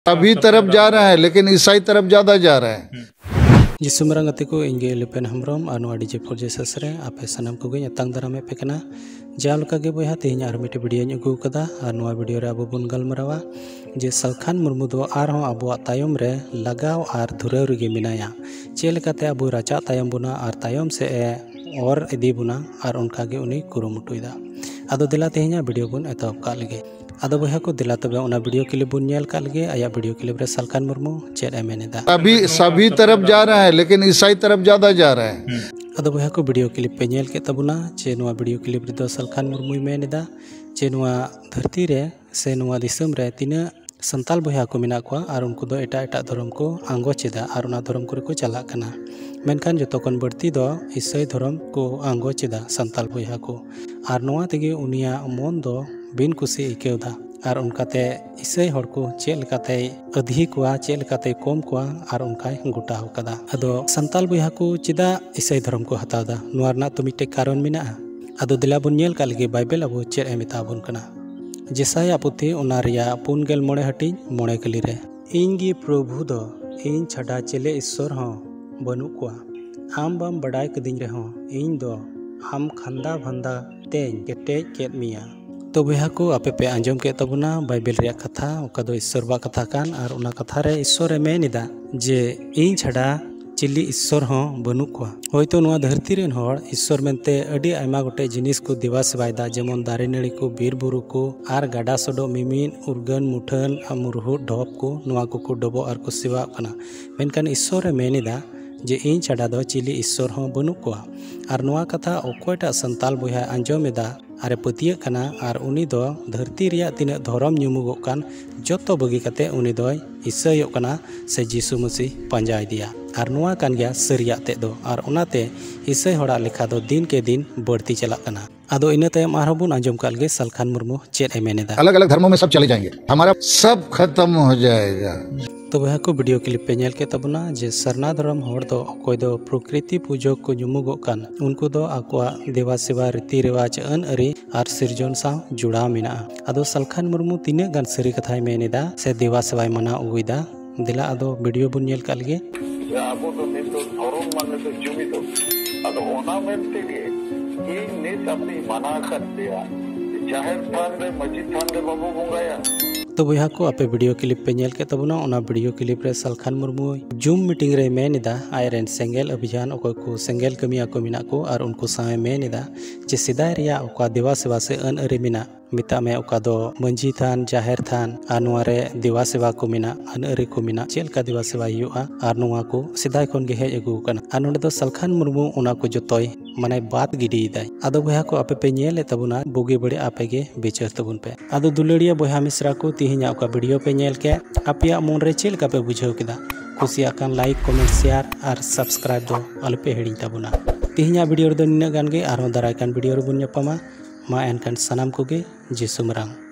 सभी तरफ जा रहा है, लेकिन ईसाई तरफ ज्यादा जा रहा है। जिसु मरंग गति को इंगे लिपेन हमरम और डीजे फोरजे ससरे आपे सनम को गई तंग दरामे पेकना जालका के बया तेहन आर मिटे वीडियो अगू कदा और नवा वीडियो रे अब बन गलमरावा जे सलखान मुर्मू दो आरहों आबुआ तायम रे लगाव और धुराव रेगे मिनाया चेलकाते अब राचा तायम बुना और तायम से और इदी बुना और उनका के उनी कुरुमुटुइदा आदो दिला तेहन वीडियो बन एतहब का लगे आदो बया को दिला तबे उना वीडियो क्लिप बुन नेल का लगे आया वीडियो क्लिप रे सलखान मुर्मू चेद एमेनेदा सभी तरफ जा रहा है, लेकिन ईसाई तरफ ज्यादा जा रहा है। आदो बया को वीडियो क्लिप पे नेल के तबुना चे नवा वीडियो क्लिप रे दो सलखान मुर्मू मेनेदा चे नवा धरती रे से नवा दिसम रे तिना संताल बया को मिना को और उनको दो एटा एटा धर्म को आंगो चेदा और उना धर्म को चला कना मेनखान जो तोकन बढ़ती दो ईसाई धर्म को आंगो चेदा संताल बया को और नवा तेगे उनिया मन दो बिन कुसी इकेवदा और उनकाते ईसाई हर को चेलकाते अधि को चेलकाते कम को और उनका गोटा होकदा अदो संताल बया को चिदा ईसाई धर्म को हतावदा नुआरना तो मिटे कारण मिना अदो दिला बुन नेल का लगे बाइबल अब चेद एमेता बुन कना जेसाया पुथी उना रिया 4 हटिंग 9 कली रे इनगी प्रभु दो इन छाड़ा चेले ईश्वर हों बनु कुआ आम बम बड़ाई कदिंग रे हों इन दो हम खंदा भंदा तेज केटेज केद मिया तो बया को आपे पे आंजम के तबुना बाइबल रिया कथा ओका दो ईश्वर बा कथा कान और उना कथा रे ईश्वर मेनिदा जे इन छाड़ा चिल्ली ईश्वर हों बनु कुआ होयतो नुआ धरती रेन होड़ ईश्वर मेनते अडी आयमा गोटे जिनिस को देवा सेवायदा जेमन दारे नड़ी को बीर बुरु को आर गाडा सडो मिमिन उर्गन मुठन मुरहु ढोप को नुआ को डबो और को सेवा कना मेनकान ईश्वर मेनिदा जे इन छाड़ा दो चिल्ली ईश्वर हों बनु कुआ और नुआ कथा ओकोयटा संताल बया आंजमेदा आरे पतिया कना और उनी दो धरती रिया तिना धर्म नुमुगो कान जतो बगी कते उनी दो ईसाई कना से जीसु मसीह पंजाय दिया और नुआ कान गया सरिया ते दो और उनाते ईसाई होड़ा लेखा दो दिन के दिन बढ़ती चला कना आदो इना तयम आरबुन आंजम काल गे सलखान मुर्मू चेद एमेनेदा अलग अलग धर्मों में सब चले जाएंगे, हमारा सब खत्म हो जाएगा। तो वह को वीडियो क्लिप पे नेल के तबना जे सरना धर्म होड़ दो कोई दो प्रकृति पूजक को जुमुगो कान उनको दो आकुआ देवा सेवा रीति रिवाज अन अरी और सिरजन सा जुड़ा मिना आदो सलखान मुर्मू तीने गान सरी कथाय मेनेदा से देवा सेवाय मना उगुइदा दिला आदो वीडियो बुन नेल का लगे आबो तो नितो धर्म माने तो जुमितो आदो ओना मेनते के इन ने अपनी मना कर दिया जाहिर थान रे मस्जिद थान रे बाबू बुंगाया तो बया को आपे वीडियो क्लिप पे नेल के तबना ओना वीडियो क्लिप रे सलखान मुर्मू जूम मीटिंग रे मेनिदा आयरन सेंगेल अभियान ओको को सेंगेल कमिया को मिना को और उनको साए मेनिदा जे सिदाय रिया ओका देवा सेवा से अन अरे मिना मिता में ओका दो मंजी थान जाहिर थान आनुआरे देवा सेवा को मिना अन अरे को मिना चेलका देवा सेवा युआ और नुआ को सिदाय कोन गे हेज अगु कना आ नोडे दो सलखान मुर्मू ओना को जतोय माने बात गिडी दाय आदो बया को आपे पे नेल तबुना बोगे बड़े आपे गे बेचर तबुन पे आदो दुलड़िया बया मिश्रा को तिहिना ओका वीडियो पे नेल के आपिया मन रे चेलका पे बुझाव केदा कुसिया कान लाइक कमेंट शेयर और सब्सक्राइब दो अलपे हेडिंग तबुना तिहिना वीडियो दो निना गान गे आरो दाराय कान वीडियो रे बुन ᱧᱟᱯᱟᱢᱟ मा एनकान सनाम को गे जिसु मरांग।